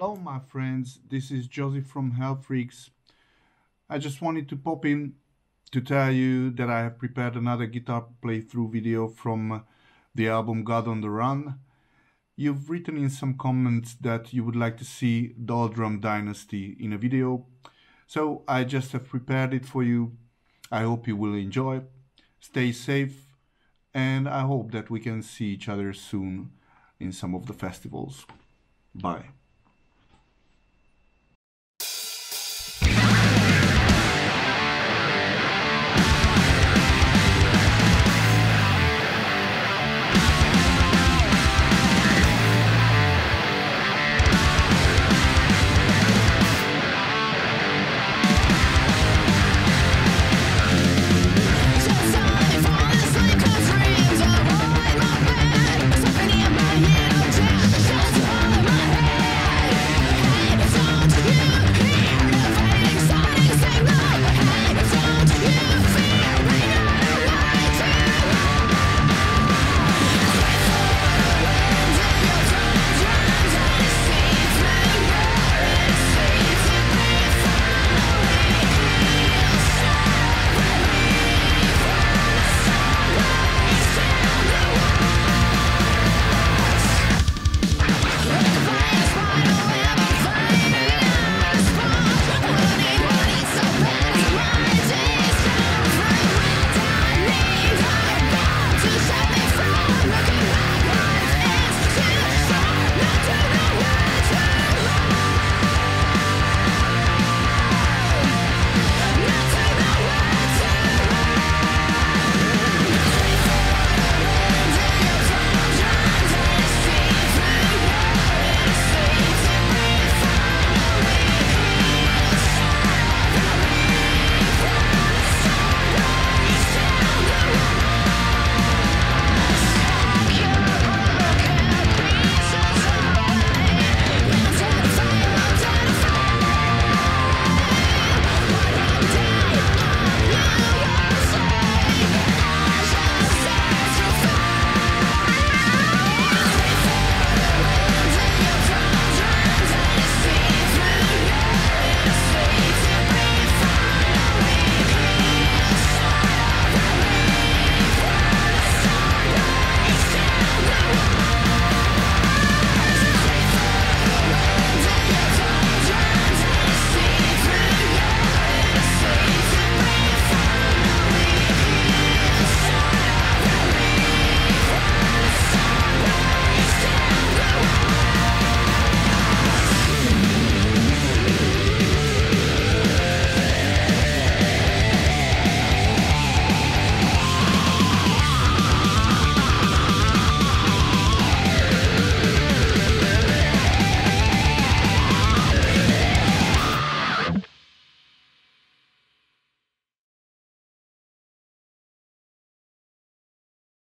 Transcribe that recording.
Hello my friends, this is Jozzy from Hellfreaks. I just wanted to pop in to tell you that I have prepared another guitar playthrough video from the album God on the Run. You've written in some comments that you would like to see Doldrum Dynasty in a video, so I just have prepared it for you. I hope you will enjoy. Stay safe, and I hope that we can see each other soon in some of the festivals. Bye.